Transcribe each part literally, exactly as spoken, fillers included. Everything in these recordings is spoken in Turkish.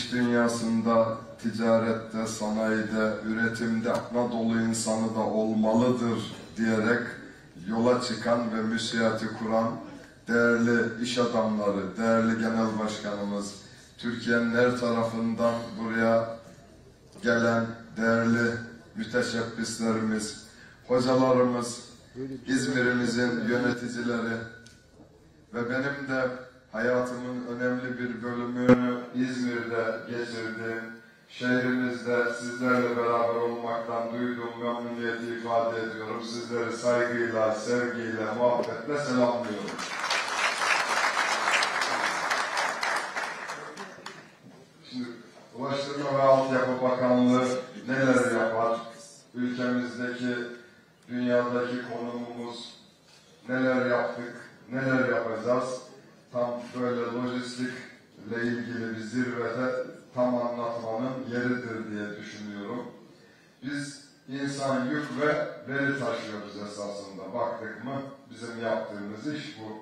iş dünyasında, ticarette, sanayide, üretimde Anadolu insanı da olmalıdır diyerek yola çıkan ve müsiyati kuran değerli iş adamları, değerli genel başkanımız, Türkiye'nin her tarafından buraya gelen değerli müteşebbislerimiz, hocalarımız, İzmir'imizin yöneticileri ve benim de hayatımın önemli bir bölümünü İzmir'de geçirdiğim, şehrimizde sizlerle beraber olmaktan duyduğum memnuniyeti ifade ediyorum. Sizleri saygıyla, sevgiyle, muhabbetle selamlıyorum. Şimdi Ulaştırma ve Altyapı Bakanlığı neler yapar? Ülkemizdeki, dünyadaki konumumuz, neler yaptık, neler yapacağız? Tam böyle lojistikle ilgili bir zirvede tam anlatmanın yeridir diye düşünüyorum. Biz insan, yük ve veri taşıyoruz esasında. Baktık mı bizim yaptığımız iş bu.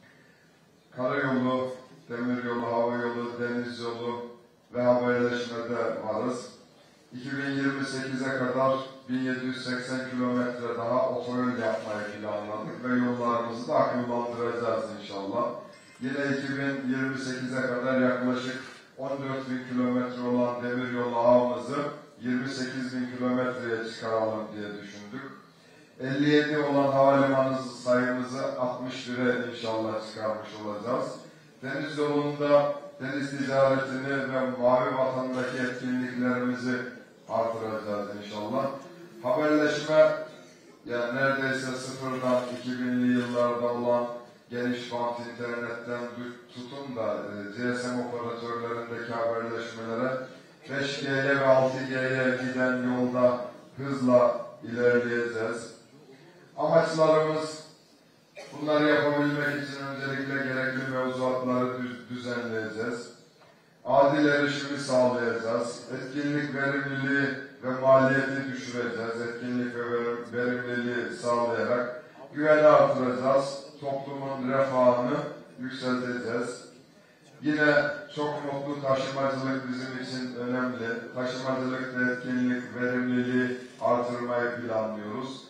Karayolu, demiryolu, havayolu, deniz yolu ve haberleşmede varız. iki bin yirmi sekize kadar bin yedi yüz seksen kilometre daha otoyol yapmayı planladık ve yollarımızı da akıllandıracağız inşallah. Yine iki bin yirmi sekize kadar yaklaşık on dört bin kilometre olan demiryolu ağımızı yirmi sekiz bin kilometreye çıkaralım diye düşündük. elli yedi olan havalimanı sayımızı altmış bire inşallah çıkarmış olacağız. Deniz yolunda deniz ticaretini ve Mavi Vatan'daki etkinliklerimizi artıracağız inşallah. Haberleşme, yani neredeyse sıfırdan iki binli yıllarda olan geniş bant internetten tutun da G S M operatörlerindeki haberleşmelere beş G'ye ve altı G'ye giden yolda hızla ilerleyeceğiz. Amaçlarımız, bunları yapabilmek için öncelikle gerekli mevzuatları düzenleyeceğiz. Adil erişimi sağlayacağız. Etkinlik verimliliği ve maliyeti düşüreceğiz. Etkinlik ve verimliliği sağlayarak güveni artıracağız. Toplumun refahını yükselteceğiz. Yine çok mutlu taşımacılık bizim için önemli. Taşımacılıkta etkinlik, verimliliği artırmayı planlıyoruz.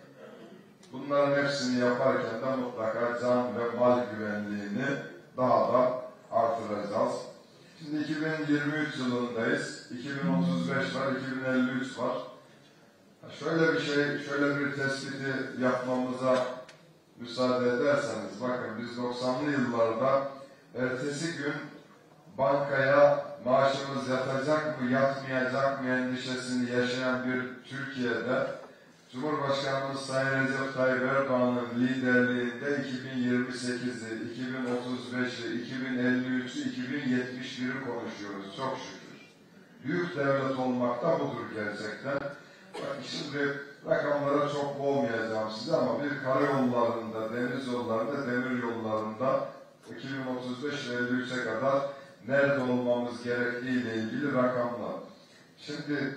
Bunların hepsini yaparken de mutlaka can ve mal güvenliğini daha da artıracağız. Şimdi iki bin yirmi üç yılındayız. iki bin otuz beş var, iki bin elli üç var. Şöyle bir şey, şöyle bir tespiti yapmamıza müsaade ederseniz, bakın biz doksanlı yıllarda ertesi gün bankaya maaşımız yatacak mı, yatmayacak mı endişesini yaşayan bir Türkiye'de Cumhurbaşkanımız Sayın Recep Tayyip Erdoğan'ın liderliğinde iki bin yirmi sekizi, iki bin otuz beşi, iki bin elli üçü, iki bin yetmiş biri konuşuyoruz çok şükür. Büyük devlet olmak da budur gerçekten. Bak şimdi rakamlara çok boğmayacağım size ama bir karayollarında, deniz yollarında, demir yollarında iki bin otuz beş ve elli üçe kadar nerede olmamız gerektiği ile ilgili rakamlar. Şimdi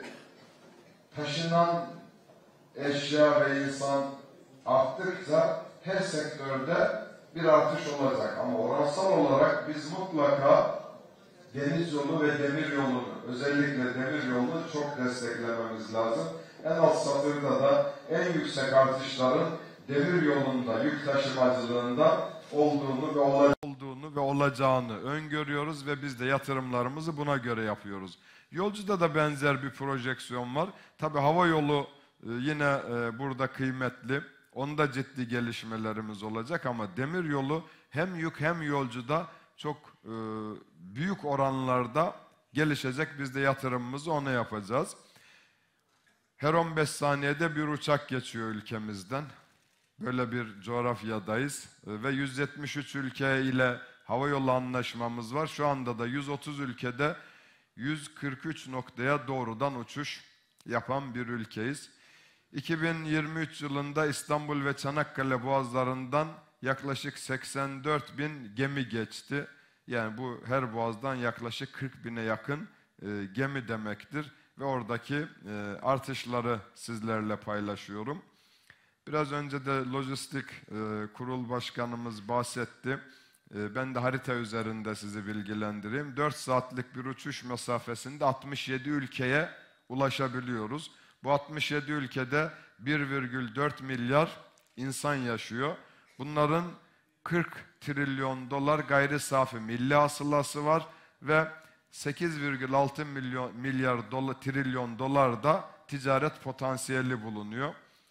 taşınan eşya ve insan arttıkça her sektörde bir artış olacak. Ama oransal olarak biz mutlaka deniz yolu ve demir yolunu, özellikle demir yolunu çok desteklememiz lazım. En alt satırda da en yüksek artışların demir yolunda, yük taşımacılığında olduğunu ve olduğunu ve olacağını öngörüyoruz ve biz de yatırımlarımızı buna göre yapıyoruz. Yolcuda da benzer bir projeksiyon var. Tabii hava yolu yine burada kıymetli. Onda ciddi gelişmelerimiz olacak ama demir yolu hem yük hem yolcuda çok büyük oranlarda gelişecek. Biz de yatırımımızı ona yapacağız. Her on beş saniyede bir uçak geçiyor ülkemizden. Böyle bir coğrafyadayız ve yüz yetmiş üç ülke ile havayolu anlaşmamız var. Şu anda da yüz otuz ülkede yüz kırk üç noktaya doğrudan uçuş yapan bir ülkeyiz. iki bin yirmi üç yılında İstanbul ve Çanakkale boğazlarından yaklaşık seksen dört bin gemi geçti. Yani bu her boğazdan yaklaşık kırk bine yakın e, gemi demektir. Ve oradaki e, artışları sizlerle paylaşıyorum. Biraz önce de lojistik e, kurul başkanımız bahsetti. E, ben de harita üzerinde sizi bilgilendireyim. dört saatlik bir uçuş mesafesinde altmış yedi ülkeye ulaşabiliyoruz. Bu altmış yedi ülkede bir virgül dört milyar insan yaşıyor. Bunların kırk trilyon dolar gayri safi milli hasılası var ve sekiz virgül altı milyon milyar dolar, trilyon dolar da ticaret potansiyeli bulunuyor.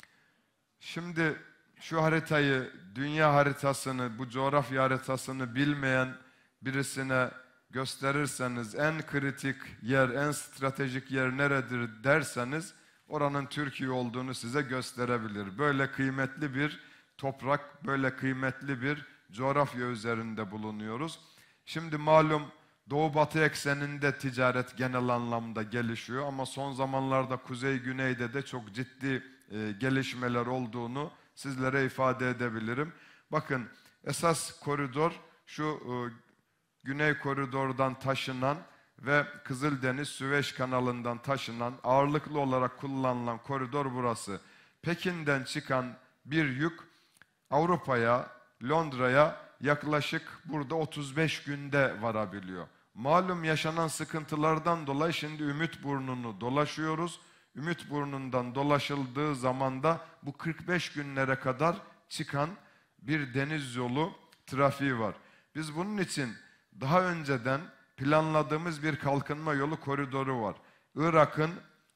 Şimdi şu haritayı, dünya haritasını, bu coğrafya haritasını bilmeyen birisine gösterirseniz en kritik yer, en stratejik yer neredir derseniz oranın Türkiye olduğunu size gösterebilir. Böyle kıymetli bir toprak, böyle kıymetli bir coğrafya üzerinde bulunuyoruz. Şimdi malum Doğu-Batı ekseninde ticaret genel anlamda gelişiyor ama son zamanlarda Kuzey-Güney'de de çok ciddi e, gelişmeler olduğunu sizlere ifade edebilirim. Bakın esas koridor şu e, Güney koridordan taşınan ve Kızıldeniz Süveyş kanalından taşınan ağırlıklı olarak kullanılan koridor burası. Pekin'den çıkan bir yük Avrupa'ya, Londra'ya yaklaşık burada otuz beş günde varabiliyor. Malum yaşanan sıkıntılardan dolayı şimdi Ümitburnu'nu dolaşıyoruz. Ümitburnu'ndan dolaşıldığı zaman da bu kırk beş günlere kadar çıkan bir deniz yolu trafiği var. Biz bunun için daha önceden planladığımız bir kalkınma yolu koridoru var. Irak'ın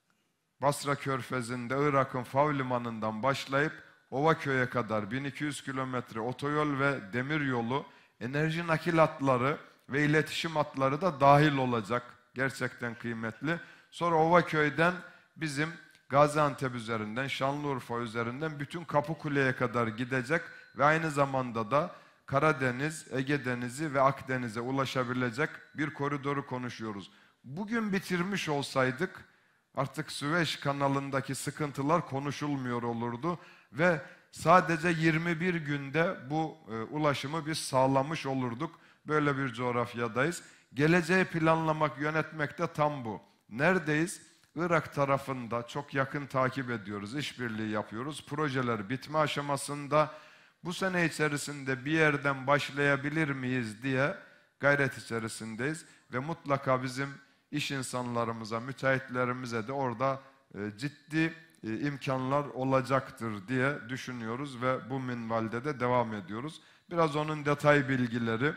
Basra Körfezi'nde, Irak'ın Fav Limanı'ndan başlayıp Ovaköy'e kadar bin iki yüz kilometre otoyol ve demiryolu, enerji nakil hatları ve iletişim hatları da dahil olacak. Gerçekten kıymetli. Sonra Ovaköy'den bizim Gaziantep üzerinden, Şanlıurfa üzerinden bütün Kapıkule'ye kadar gidecek ve aynı zamanda da Karadeniz, Ege Denizi ve Akdeniz'e ulaşabilecek bir koridoru konuşuyoruz. Bugün bitirmiş olsaydık artık Süveyş kanalındaki sıkıntılar konuşulmuyor olurdu ve sadece yirmi bir günde bu e, ulaşımı biz sağlamış olurduk. Böyle bir coğrafyadayız. Geleceği planlamak, yönetmek de tam bu. Neredeyiz? Irak tarafında çok yakın takip ediyoruz, işbirliği yapıyoruz. Projeler bitme aşamasında. Bu sene içerisinde bir yerden başlayabilir miyiz diye gayret içerisindeyiz. Ve mutlaka bizim iş insanlarımıza, müteahhitlerimize de orada e, ciddi e, imkanlar olacaktır diye düşünüyoruz ve bu minvalde de devam ediyoruz. Biraz onun detay bilgileri,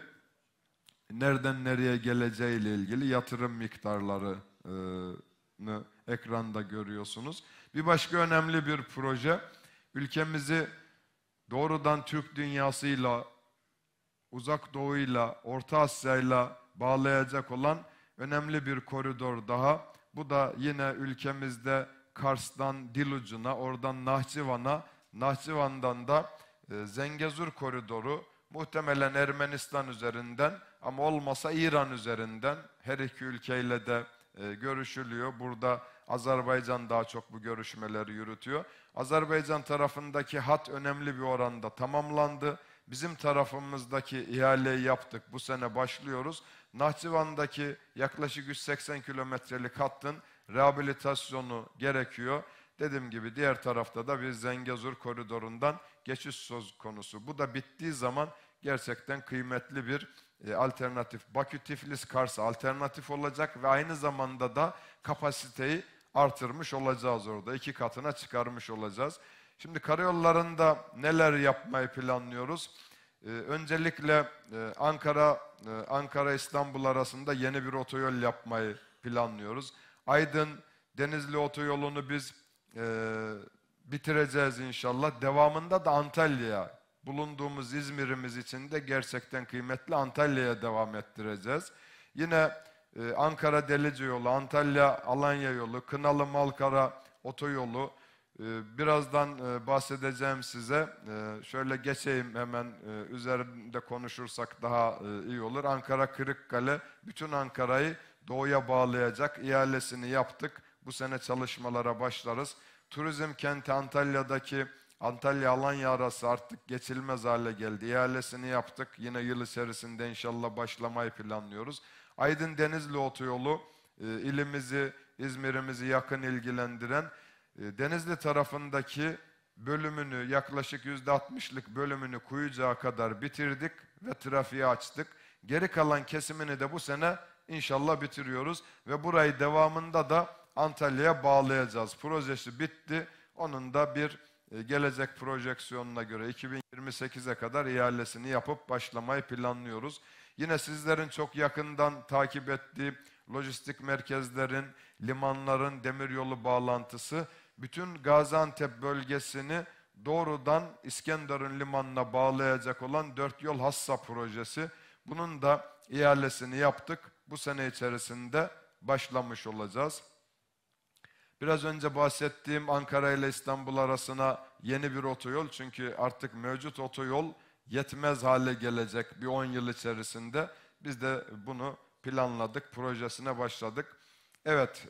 nereden nereye geleceğiyle ilgili yatırım miktarlarını ekranda görüyorsunuz. Bir başka önemli bir proje, ülkemizi doğrudan Türk dünyasıyla, Uzak Doğu'yla, Orta Asya'yla bağlayacak olan önemli bir koridor daha. Bu da yine ülkemizde Kars'tan Dilucu'na, oradan Nahçıvan'a, Nahçıvan'dan da e, Zengezur koridoru, muhtemelen Ermenistan üzerinden ama olmasa İran üzerinden her iki ülkeyle de e, görüşülüyor. Burada Azerbaycan daha çok bu görüşmeleri yürütüyor. Azerbaycan tarafındaki hat önemli bir oranda tamamlandı. Bizim tarafımızdaki ihaleyi yaptık. Bu sene başlıyoruz. Nahçıvan'daki yaklaşık yüz seksen kilometrelik hattın rehabilitasyonu gerekiyor. Dediğim gibi diğer tarafta da bir Zengezur koridorundan geçiş söz konusu. Bu da bittiği zaman gerçekten kıymetli bir e, alternatif. Bakü-Tiflis-Kars alternatif olacak ve aynı zamanda da kapasiteyi artırmış olacağız orada. İki katına çıkarmış olacağız. Şimdi karayollarında neler yapmayı planlıyoruz? Ee, öncelikle e, Ankara e, Ankara-İstanbul arasında yeni bir otoyol yapmayı planlıyoruz. Aydın-Denizli otoyolunu biz e, bitireceğiz inşallah. Devamında da Antalya, bulunduğumuz İzmir'imiz için de gerçekten kıymetli Antalya'ya devam ettireceğiz. Yine e, Ankara-Delice yolu, Antalya-Alanya yolu, Kınalı-Malkara otoyolu, birazdan bahsedeceğim size. Şöyle geçeyim hemen, üzerinde konuşursak daha iyi olur. Ankara-Kırıkkale, bütün Ankara'yı doğuya bağlayacak ihalesini yaptık. Bu sene çalışmalara başlarız. Turizm kenti Antalya'daki Antalya-Alanya arası artık geçilmez hale geldi. İhalesini yaptık. Yine yıl içerisinde inşallah başlamayı planlıyoruz. Aydın-Denizli otoyolu ilimizi, İzmir'imizi yakın ilgilendiren, Denizli tarafındaki bölümünü, yaklaşık yüzde altmışlık bölümünü Kuyucağa kadar bitirdik ve trafiği açtık. Geri kalan kesimini de bu sene inşallah bitiriyoruz ve burayı devamında da Antalya'ya bağlayacağız. Projesi bitti. Onun da bir e, gelecek projeksiyonuna göre iki bin yirmi sekize kadar ihalesini yapıp başlamayı planlıyoruz. Yine sizlerin çok yakından takip ettiği lojistik merkezlerin, limanların demiryolu bağlantısı, bütün Gaziantep bölgesini doğrudan İskenderun limanına bağlayacak olan dört yol hassa projesi. Bunun da ihalesini yaptık. Bu sene içerisinde başlamış olacağız. Biraz önce bahsettiğim Ankara ile İstanbul arasına yeni bir otoyol, çünkü artık mevcut otoyol yetmez hale gelecek bir on yıl içerisinde. Biz de bunu planladık, projesine başladık. Evet,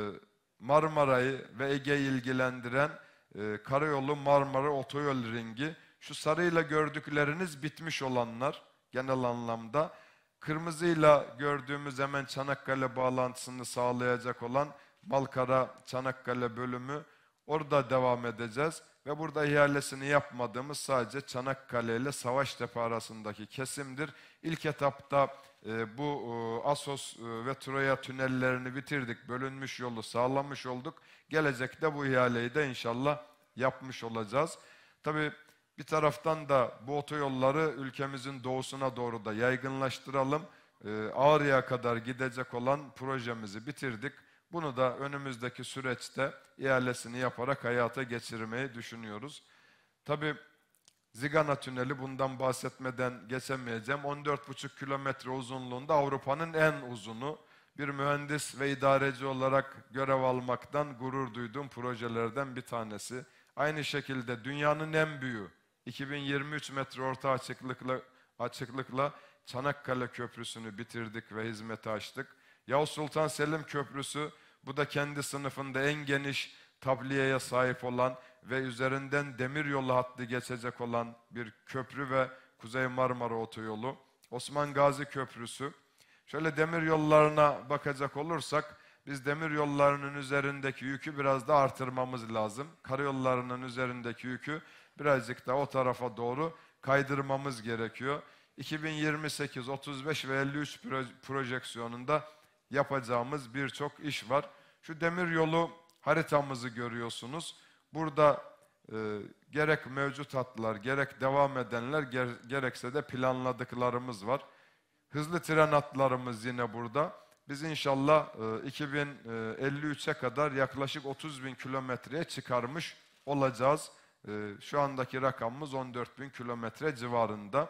Marmara'yı ve Ege'yi ilgilendiren Karayolu Marmara Otoyol Ringi, şu sarıyla gördükleriniz bitmiş olanlar genel anlamda. Kırmızıyla gördüğümüz hemen Çanakkale bağlantısını sağlayacak olan Malkara-Çanakkale bölümü, orada devam edeceğiz. Ve burada ihalesini yapmadığımız sadece Çanakkale ile Savaştepe arasındaki kesimdir. İlk etapta e, bu e, Assos e, ve Troya tünellerini bitirdik. Bölünmüş yolu sağlamış olduk. Gelecekte bu ihaleyi de inşallah yapmış olacağız. Tabii bir taraftan da bu otoyolları ülkemizin doğusuna doğru da yaygınlaştıralım. E, Ağrı'ya kadar gidecek olan projemizi bitirdik. Bunu da önümüzdeki süreçte ihalesini yaparak hayata geçirmeyi düşünüyoruz. Tabii Zigana Tüneli, bundan bahsetmeden geçemeyeceğim. on dört buçuk kilometre uzunluğunda, Avrupa'nın en uzunu. Bir mühendis ve idareci olarak görev almaktan gurur duyduğum projelerden bir tanesi. Aynı şekilde dünyanın en büyüğü, iki bin yirmi üç metre orta açıklıkla, açıklıkla Çanakkale Köprüsü'nü bitirdik ve hizmete açtık. Yavuz Sultan Selim Köprüsü, bu da kendi sınıfında en geniş tabliyeye sahip olan ve üzerinden demiryolu hattı geçecek olan bir köprü ve Kuzey Marmara Otoyolu. Osman Gazi Köprüsü. Şöyle demiryollarına bakacak olursak, biz demiryollarının üzerindeki yükü biraz da artırmamız lazım. Karayollarının üzerindeki yükü birazcık da o tarafa doğru kaydırmamız gerekiyor. iki bin yirmi sekiz, otuz beş ve elli üç projeksiyonunda yapacağımız birçok iş var. Şu demiryolu haritamızı görüyorsunuz. Burada e, gerek mevcut hatlar, gerek devam edenler, ger gerekse de planladıklarımız var. Hızlı tren hatlarımız yine burada. Biz inşallah e, iki bin elli üçe kadar yaklaşık otuz bin kilometreye çıkarmış olacağız. E, şu andaki rakamımız on dört bin kilometre civarında.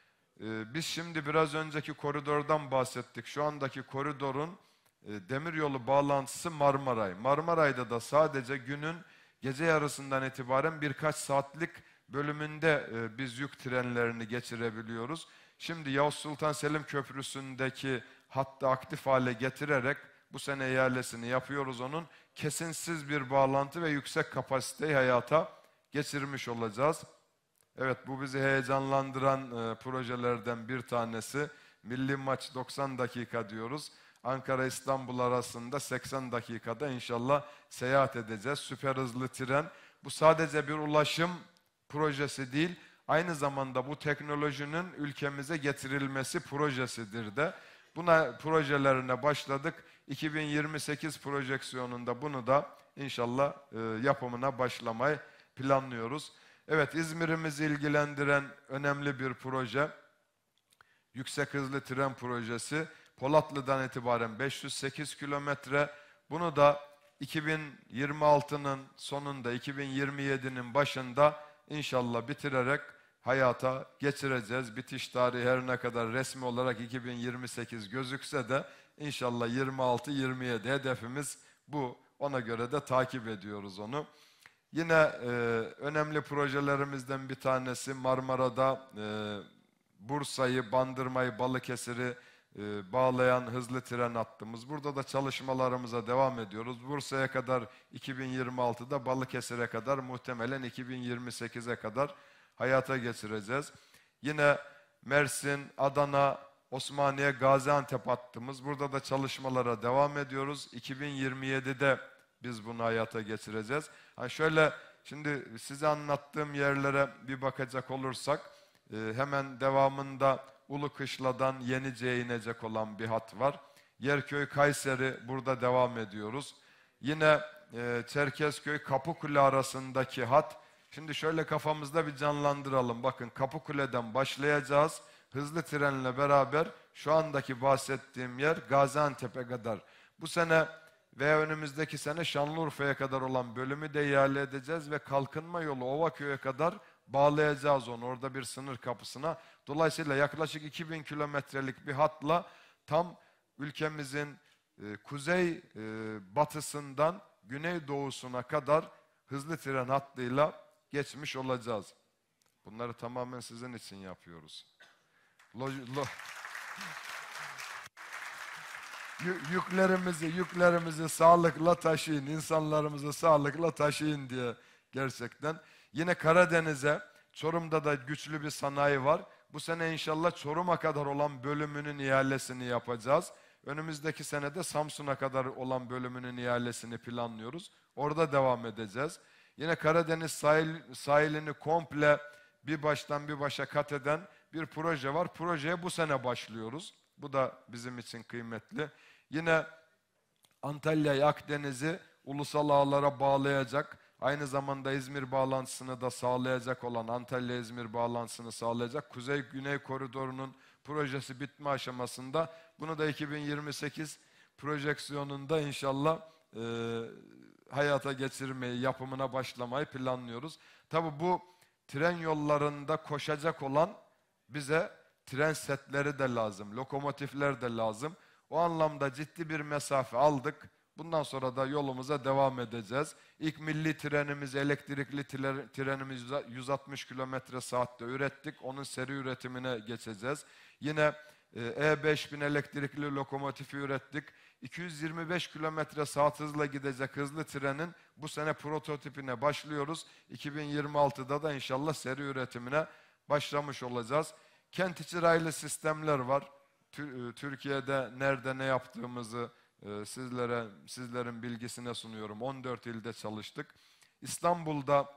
Biz şimdi biraz önceki koridordan bahsettik. Şu andaki koridorun demiryolu bağlantısı Marmaray. Marmaray'da da sadece günün gece yarısından itibaren birkaç saatlik bölümünde biz yük trenlerini geçirebiliyoruz. Şimdi Yavuz Sultan Selim Köprüsü'ndeki hattı aktif hale getirerek bu sene ihalesini yapıyoruz onun. Kesinsiz bir bağlantı ve yüksek kapasiteyi hayata geçirmiş olacağız. Evet, bu bizi heyecanlandıran e, projelerden bir tanesi. Milli maç doksan dakika diyoruz. Ankara-İstanbul arasında seksen dakikada inşallah seyahat edeceğiz. Süper hızlı tren. Bu sadece bir ulaşım projesi değil, aynı zamanda bu teknolojinin ülkemize getirilmesi projesidir de. Buna projelerine başladık. iki bin yirmi sekiz projeksiyonunda bunu da inşallah e, yapımına başlamayı planlıyoruz. Evet, İzmir'imizi ilgilendiren önemli bir proje. Yüksek hızlı tren projesi. Polatlı'dan itibaren beş yüz sekiz kilometre. Bunu da iki bin yirmi altının sonunda, iki bin yirmi yedinin başında inşallah bitirerek hayata geçireceğiz. Bitiş tarihi her ne kadar resmi olarak iki bin yirmi sekiz gözükse de inşallah yirmi altı yirmi yedi hedefimiz bu. Ona göre de takip ediyoruz onu. Yine e, önemli projelerimizden bir tanesi Marmara'da e, Bursa'yı, Bandırma'yı, Balıkesir'i e, bağlayan hızlı tren hattımız. Burada da çalışmalarımıza devam ediyoruz. Bursa'ya kadar iki bin yirmi altıda, Balıkesir'e kadar muhtemelen iki bin yirmi sekize kadar hayata geçireceğiz. Yine Mersin, Adana, Osmaniye, Gaziantep hattımız. Burada da çalışmalara devam ediyoruz. iki bin yirmi yedide biz bunu hayata geçireceğiz. Yani şöyle şimdi size anlattığım yerlere bir bakacak olursak e, hemen devamında Ulukışla'dan Yenice'ye inecek olan bir hat var. Yerköy Kayseri, burada devam ediyoruz. Yine e, Çerkezköy Kapıkule arasındaki hat. Şimdi şöyle kafamızda bir canlandıralım. Bakın Kapıkule'den başlayacağız. Hızlı trenle beraber şu andaki bahsettiğim yer Gaziantep'e kadar. Bu sene ve önümüzdeki sene Şanlıurfa'ya kadar olan bölümü de ihale edeceğiz ve kalkınma yolu Ovaköy'e kadar bağlayacağız onu. Orada bir sınır kapısına. Dolayısıyla yaklaşık iki bin kilometrelik bir hatla tam ülkemizin e, kuzey e, batısından güneydoğusuna kadar hızlı tren hattıyla geçmiş olacağız. Bunları tamamen sizin için yapıyoruz. Lo, lo, yüklerimizi, yüklerimizi sağlıkla taşıyın, insanlarımızı sağlıkla taşıyın diye gerçekten. Yine Karadeniz'e, Çorum'da da güçlü bir sanayi var. Bu sene inşallah Çorum'a kadar olan bölümünün ihalesini yapacağız. Önümüzdeki senede Samsun'a kadar olan bölümünün ihalesini planlıyoruz. Orada devam edeceğiz. Yine Karadeniz sahil, sahilini komple bir baştan bir başa kat eden bir proje var. Projeye bu sene başlıyoruz. Bu da bizim için kıymetli. Yine Antalya'yı, Akdeniz'i ulusal ağlara bağlayacak, aynı zamanda İzmir bağlantısını da sağlayacak olan, Antalya-İzmir bağlantısını sağlayacak Kuzey-Güney koridorunun projesi bitme aşamasında. Bunu da iki bin yirmi sekiz projeksiyonunda inşallah e, hayata geçirmeyi, yapımına başlamayı planlıyoruz. Tabii bu tren yollarında koşacak olan bize tren setleri de lazım, lokomotifler de lazım. O anlamda ciddi bir mesafe aldık. Bundan sonra da yolumuza devam edeceğiz. İlk milli trenimiz, elektrikli trenimiz yüz altmış kilometre saatte ürettik. Onun seri üretimine geçeceğiz. Yine E beş bin elektrikli lokomotifi ürettik. iki yüz yirmi beş kilometre saat hızla gidecek hızlı trenin bu sene prototipine başlıyoruz. iki bin yirmi altıda da inşallah seri üretimine başlamış olacağız. Kent içi raylı sistemler var. Türkiye'de nerede ne yaptığımızı sizlere, sizlerin bilgisine sunuyorum. on dört ilde çalıştık. İstanbul'da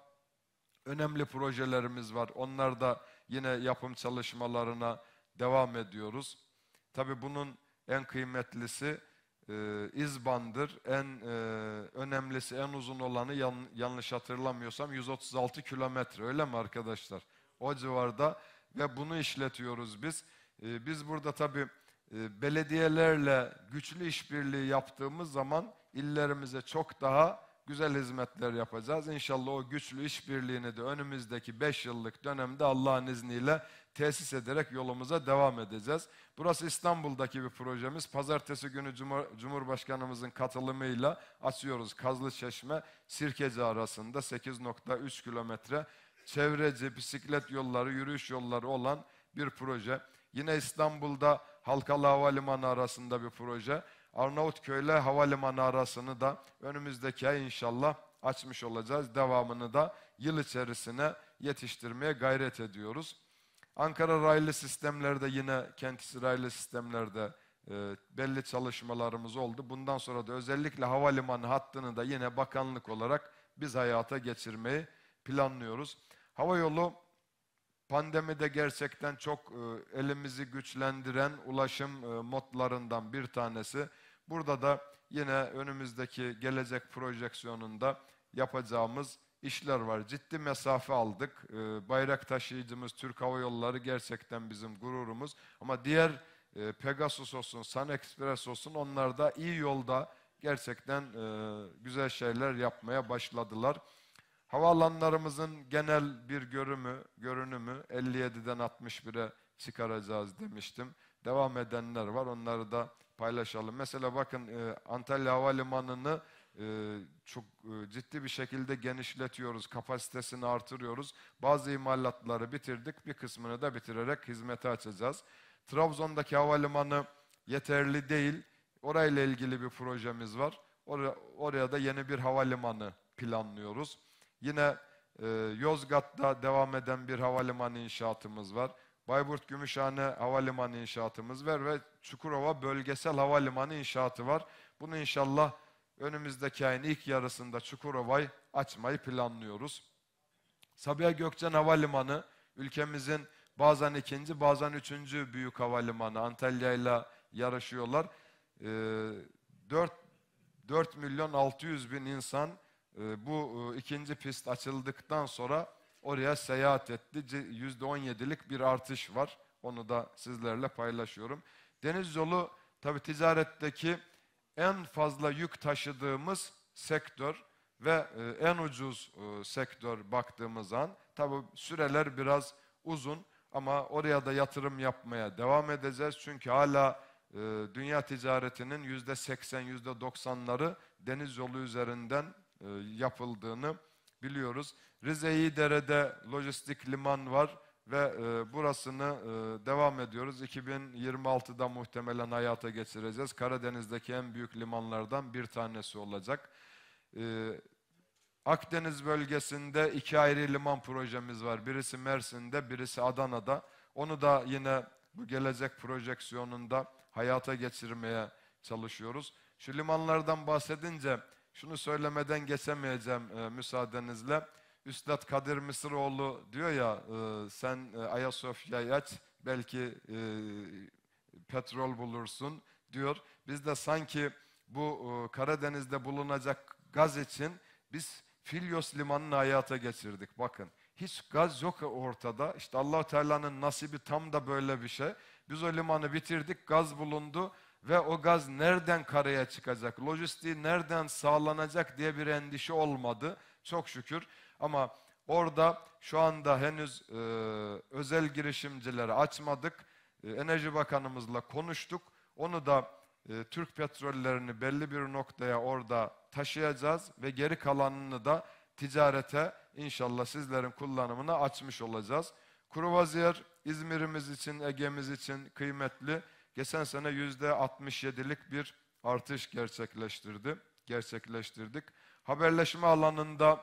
önemli projelerimiz var. Onlar da yine yapım çalışmalarına devam ediyoruz. Tabii bunun en kıymetlisi e, İzban'dır. En e, önemlisi, en uzun olanı yan, yanlış hatırlamıyorsam yüz otuz altı kilometre. Öyle mi arkadaşlar? O civarda ve bunu işletiyoruz biz. E, biz burada tabii e, belediyelerle güçlü işbirliği yaptığımız zaman illerimize çok daha güzel hizmetler yapacağız. İnşallah o güçlü işbirliğini de önümüzdeki beş yıllık dönemde Allah'ın izniyle tesis ederek yolumuza devam edeceğiz. Burası İstanbul'daki bir projemiz. Pazartesi günü Cumhur, Cumhurbaşkanımızın katılımıyla açıyoruz. Kazlıçeşme Sirkeci arasında sekiz nokta üç kilometre çevreci, bisiklet yolları, yürüyüş yolları olan bir proje. Yine İstanbul'da Halkalı Havalimanı arasında bir proje. Arnavutköy'le havalimanı arasını da önümüzdeki ay inşallah açmış olacağız. Devamını da yıl içerisine yetiştirmeye gayret ediyoruz. Ankara raylı sistemlerde yine kent içi raylı sistemlerde e, belli çalışmalarımız oldu. Bundan sonra da özellikle havalimanı hattını da yine bakanlık olarak biz hayata geçirmeyi planlıyoruz. Havayolu pandemide gerçekten çok e, elimizi güçlendiren ulaşım e, modlarından bir tanesi. Burada da yine önümüzdeki gelecek projeksiyonunda yapacağımız işler var. Ciddi mesafe aldık. E, bayrak taşıyıcımız Türk Hava Yolları gerçekten bizim gururumuz. Ama diğer e, Pegasus olsun, Sun Express olsun onlar da iyi yolda gerçekten e, güzel şeyler yapmaya başladılar. Havaalanlarımızın genel bir görümü, görünümü elli yediden altmış bire çıkaracağız demiştim. Devam edenler var, onları da paylaşalım. Mesela bakın e, Antalya Havalimanı'nı e, çok e, ciddi bir şekilde genişletiyoruz, kapasitesini artırıyoruz. Bazı imalatları bitirdik, bir kısmını da bitirerek hizmete açacağız. Trabzon'daki havalimanı yeterli değil, orayla ilgili bir projemiz var. Oraya, oraya da yeni bir havalimanı planlıyoruz. Yine e, Yozgat'ta devam eden bir havalimanı inşaatımız var. Bayburt Gümüşhane Havalimanı inşaatımız var ve Çukurova Bölgesel Havalimanı inşaatı var. Bunu inşallah önümüzdeki ayın ilk yarısında Çukurova'yı açmayı planlıyoruz. Sabiha Gökçen Havalimanı ülkemizin bazen ikinci bazen üçüncü büyük havalimanı. Antalya ile yarışıyorlar. Ee, dört milyon altı yüz bin insan e, bu e, ikinci pist açıldıktan sonra oraya seyahat etti. yüzde on yedilik bir artış var. Onu da sizlerle paylaşıyorum. Deniz yolu tabii ticaretteki en fazla yük taşıdığımız sektör ve e, en ucuz e, sektör baktığımız an. Tabii süreler biraz uzun ama oraya da yatırım yapmaya devam edeceğiz. Çünkü hala e, dünya ticaretinin yüzde seksen, yüzde doksanları deniz yolu üzerinden e, yapıldığını biliyoruz. Rize-İyidere'de lojistik liman var ve e, burasını e, devam ediyoruz. iki bin yirmi altıda muhtemelen hayata geçireceğiz. Karadeniz'deki en büyük limanlardan bir tanesi olacak. E, Akdeniz bölgesinde iki ayrı liman projemiz var. Birisi Mersin'de, birisi Adana'da. Onu da yine bu gelecek projeksiyonunda hayata geçirmeye çalışıyoruz. Şu limanlardan bahsedince şunu söylemeden geçemeyeceğim e, müsaadenizle. Üstad Kadir Mısıroğlu diyor ya, e, sen e, Ayasofya'yı aç, belki e, petrol bulursun diyor. Biz de sanki bu e, Karadeniz'de bulunacak gaz için biz Filyos Limanı'nı hayata geçirdik. Bakın hiç gaz yok ortada. İşte Allah-u Teala'nın nasibi tam da böyle bir şey. Biz o limanı bitirdik, gaz bulundu ve o gaz nereden karaya çıkacak, lojistiği nereden sağlanacak diye bir endişe olmadı. Çok şükür. Ama orada şu anda henüz e, özel girişimcileri açmadık. E, Enerji Bakanımızla konuştuk. Onu da e, Türk petrollerini belli bir noktaya orada taşıyacağız ve geri kalanını da ticarete inşallah sizlerin kullanımına açmış olacağız. Kruvaziyer İzmir'imiz için, Ege'miz için kıymetli. Geçen sene yüzde altmış yedilik bir artış gerçekleştirdi. Gerçekleştirdik. Haberleşme alanında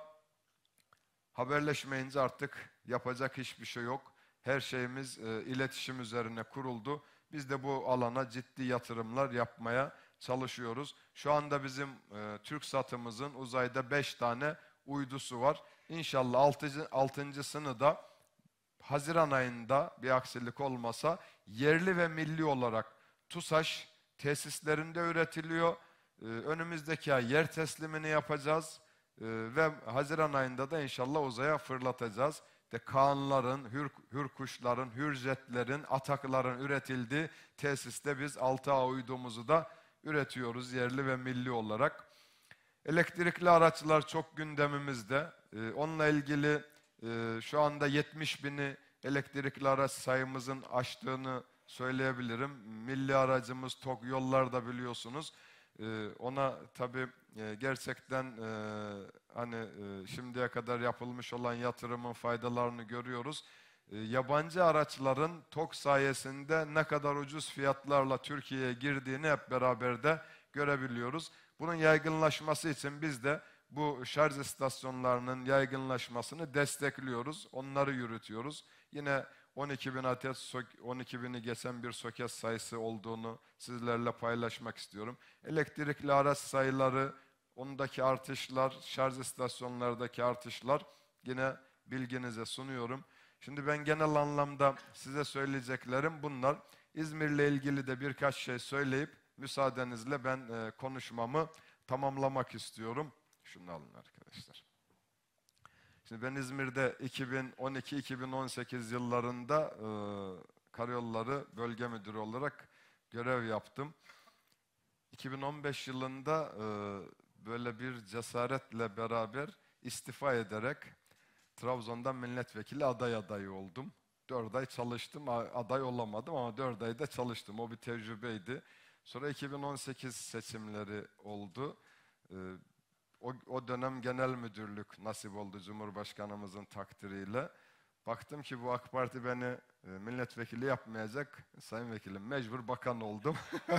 haberleşmeyince artık yapacak hiçbir şey yok. Her şeyimiz e, iletişim üzerine kuruldu. Biz de bu alana ciddi yatırımlar yapmaya çalışıyoruz. Şu anda bizim e, TürkSat'ımızın uzayda beş tane uydusu var. İnşallah altıncı, altıncısını da Haziran ayında bir aksilik olmasa yerli ve milli olarak TUSAŞ tesislerinde üretiliyor. Ee, önümüzdeki ay yer teslimini yapacağız ee, ve Haziran ayında da inşallah uzaya fırlatacağız. De Kaanların, hür, hürkuşların, hürjetlerin, atakların üretildiği tesiste biz altı A uydumuzu da üretiyoruz yerli ve milli olarak. Elektrikli araçlar çok gündemimizde. Ee, onunla ilgili e, şu anda yetmiş bini elektrikli araç sayımızın aştığını söyleyebilirim. Milli aracımız TOG yollarda biliyorsunuz. Ee, ona tabii e, gerçekten e, hani e, şimdiye kadar yapılmış olan yatırımın faydalarını görüyoruz. E, yabancı araçların TOG sayesinde ne kadar ucuz fiyatlarla Türkiye'ye girdiğini hep beraber de görebiliyoruz. Bunun yaygınlaşması için biz de bu şarj istasyonlarının yaygınlaşmasını destekliyoruz. Onları yürütüyoruz. Yine on iki bin adet, on iki bini geçen bir soket sayısı olduğunu sizlerle paylaşmak istiyorum. Elektrikli araç sayıları, ondaki artışlar, şarj istasyonlardaki artışlar yine bilginize sunuyorum. Şimdi ben genel anlamda size söyleyeceklerim bunlar. İzmir'le ilgili de birkaç şey söyleyip müsaadenizle ben e, konuşmamı tamamlamak istiyorum. Şunu alın arkadaşlar. Şimdi ben İzmir'de iki bin on iki iki bin on sekiz yıllarında e, Karayolları Bölge Müdürü olarak görev yaptım. iki bin on beş yılında e, böyle bir cesaretle beraber istifa ederek Trabzon'dan milletvekili aday adayı oldum. Dört ay çalıştım, aday olamadım ama dört ayda çalıştım. O bir tecrübeydi. Sonra iki bin on sekiz seçimleri oldu. Ee, o, o dönem genel müdürlük nasip oldu Cumhurbaşkanımızın takdiriyle. Baktım ki bu AK Parti beni e, milletvekili yapmayacak. Sayın Vekilim mecbur bakan oldum.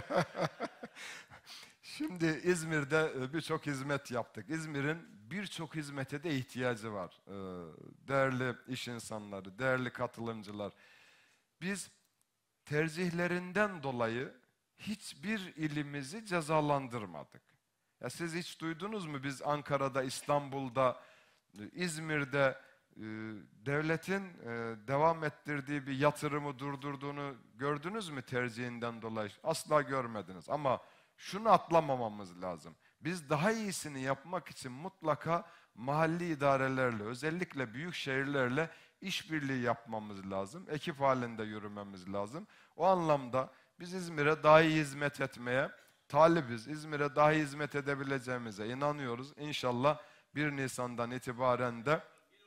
Şimdi İzmir'de e, birçok hizmet yaptık. İzmir'in birçok hizmete de ihtiyacı var. E, değerli iş insanları, değerli katılımcılar. Biz tercihlerinden dolayı hiçbir ilimizi cezalandırmadık. Ya siz hiç duydunuz mu biz Ankara'da, İstanbul'da, İzmir'de e, devletin e, devam ettirdiği bir yatırımı durdurduğunu gördünüz mü tercihinden dolayı? Asla görmediniz. Ama şunu atlamamamız lazım. Biz daha iyisini yapmak için mutlaka mahalli idarelerle, özellikle büyük şehirlerle işbirliği yapmamız lazım. Ekip halinde yürümemiz lazım. O anlamda biz İzmir'e daha iyi hizmet etmeye talibiz. İzmir'e daha iyi hizmet edebileceğimize inanıyoruz. İnşallah bir Nisan'dan itibaren de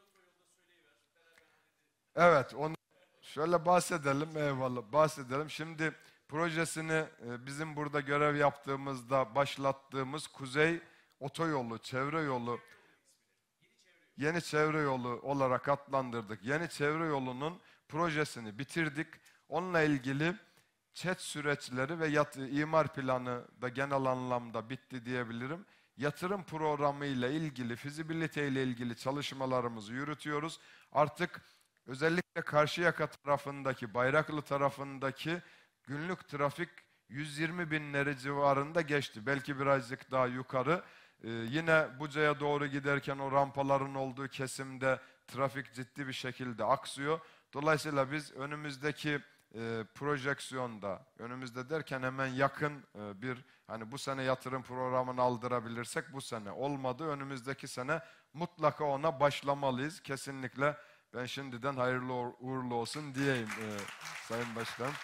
evet onu şöyle bahsedelim, eyvallah bahsedelim. Şimdi projesini e, bizim burada görev yaptığımızda başlattığımız Kuzey Otoyolu, çevre yolu, yeni çevre yolu olarak adlandırdık. Yeni çevre yolunun projesini bitirdik. Onunla ilgili ÇED süreçleri ve yat, imar planı da genel anlamda bitti diyebilirim. Yatırım programı ile ilgili, fizibilite ile ilgili çalışmalarımızı yürütüyoruz. Artık özellikle Karşıyaka tarafındaki, Bayraklı tarafındaki günlük trafik yüz yirmi binleri civarında geçti. Belki birazcık daha yukarı. Ee, yine Buca'ya doğru giderken o rampaların olduğu kesimde trafik ciddi bir şekilde aksıyor. Dolayısıyla biz önümüzdeki e, projeksiyonda, önümüzde derken hemen yakın e, bir, hani bu sene yatırım programını aldırabilirsek bu sene, olmadı önümüzdeki sene mutlaka ona başlamalıyız. Kesinlikle ben şimdiden hayırlı uğurlu olsun diyeyim e, Sayın Başkanım.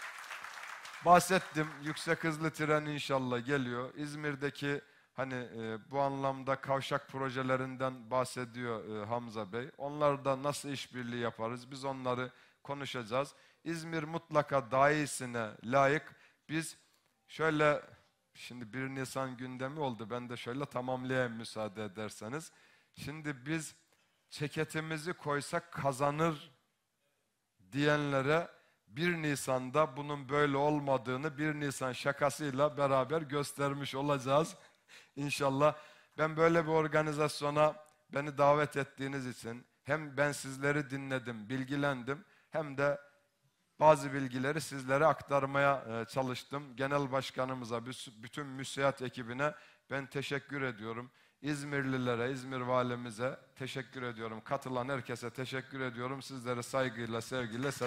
Bahsettim, yüksek hızlı tren inşallah geliyor. İzmir'deki hani e, bu anlamda kavşak projelerinden bahsediyor e, Hamza Bey. Onlarda nasıl işbirliği yaparız? Biz onları konuşacağız. İzmir mutlaka daha iyisine layık. Biz şöyle, şimdi bir Nisan gündemi oldu. Ben de şöyle tamamlayayım müsaade ederseniz. Şimdi biz ceketimizi koysak kazanır diyenlere bir Nisan'da bunun böyle olmadığını bir Nisan şakasıyla beraber göstermiş olacağız. İnşallah. Ben böyle bir organizasyona beni davet ettiğiniz için hem ben sizleri dinledim, bilgilendim hem de bazı bilgileri sizlere aktarmaya e, çalıştım. Genel başkanımıza, bütün müsiat ekibine ben teşekkür ediyorum. İzmirlilere, İzmir valimize teşekkür ediyorum. Katılan herkese teşekkür ediyorum. Sizlere saygıyla, sevgiyle selamlıyorum.